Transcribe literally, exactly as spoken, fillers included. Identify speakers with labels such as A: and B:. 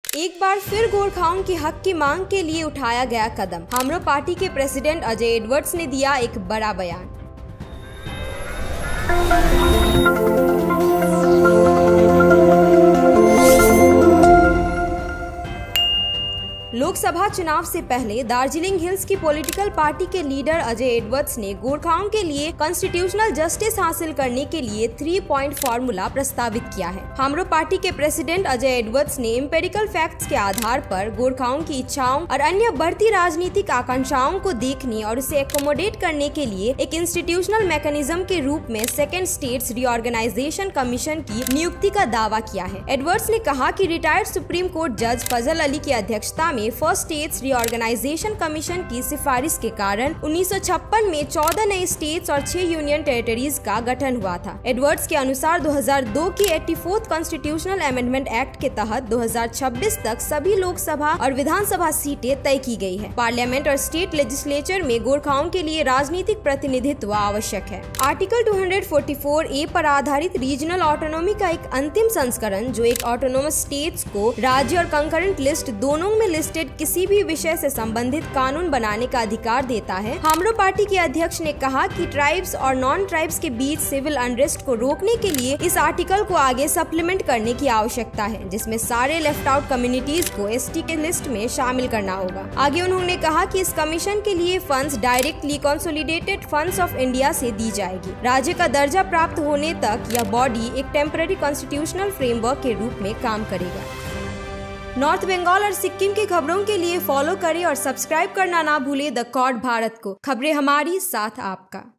A: एक बार फिर गोरखाओं के हक की मांग के लिए उठाया गया कदम। हमरो पार्टी के प्रेसिडेंट अजय एडवर्ड्स ने दिया एक बड़ा बयान। लोकसभा चुनाव से पहले दार्जिलिंग हिल्स की पॉलिटिकल पार्टी के लीडर अजय एडवर्ड्स ने गोरखाओं के लिए कॉन्स्टिट्यूशनल जस्टिस हासिल करने के लिए थ्री पॉइंट फॉर्मूला प्रस्तावित किया है। हमरो पार्टी के प्रेसिडेंट अजय एडवर्ड्स ने एम्पेरिकल फैक्ट्स के आधार पर गोरखाओं की इच्छाओं और अन्य बढ़ती राजनीतिक आकांक्षाओं को देखने और उसे एकोमोडेट करने के लिए एक इंस्टीट्यूशनल मैकेनिज्म के रूप में सेकेंड स्टेट्स रीऑर्गेनाइजेशन कमीशन की नियुक्ति का दावा किया है। एडवर्ड्स ने कहा कि रिटायर्ड सुप्रीम कोर्ट जज फजल अली की अध्यक्षता में फर्स्ट स्टेट्स रीऑर्गेनाइजेशन कमीशन की सिफारिश के कारण उन्नीस सौ छप्पन में चौदह नए स्टेट्स और छह यूनियन टेरिटरीज का गठन हुआ था। एडवर्ड्स के अनुसार दो हज़ार दो की चौरासी कॉन्स्टिट्यूशनल अमेंडमेंट एक्ट के तहत दो हज़ार छब्बीस तक सभी लोकसभा और विधानसभा सीटें तय की गई है। पार्लियामेंट और स्टेट लेजिस्लेचर में गोरखाओं के लिए राजनीतिक प्रतिनिधित्व आवश्यक है। आर्टिकल दो सौ चौवालीस ए पर आधारित रीजनल ऑटोनॉमी का एक अंतिम संस्करण, जो एक ऑटोनोमस स्टेट्स को राज्य और कंकरेंट लिस्ट दोनों में लिस्टेड किसी भी विषय से संबंधित कानून बनाने का अधिकार देता है। हमरो पार्टी के अध्यक्ष ने कहा कि ट्राइब्स और नॉन ट्राइब्स के बीच सिविल अनरेस्ट को रोकने के लिए इस आर्टिकल को आगे सप्लीमेंट करने की आवश्यकता है, जिसमें सारे लेफ्ट आउट कम्युनिटीज को एसटी के लिस्ट में शामिल करना होगा। आगे उन्होंने कहा कि इस कमीशन के लिए funds directly consolidated funds of India से दी जाएगी। राज्य का दर्जा प्राप्त होने तक यह बॉडी एक टेम्पररी कॉन्स्टिट्यूशनल फ्रेमवर्क के रूप में काम करेगा। नॉर्थ बंगाल और सिक्किम की खबरों के लिए फॉलो करें और सब्सक्राइब करना ना भूलें द कॉर्ड भारत को। खबरें हमारी, साथ आपका।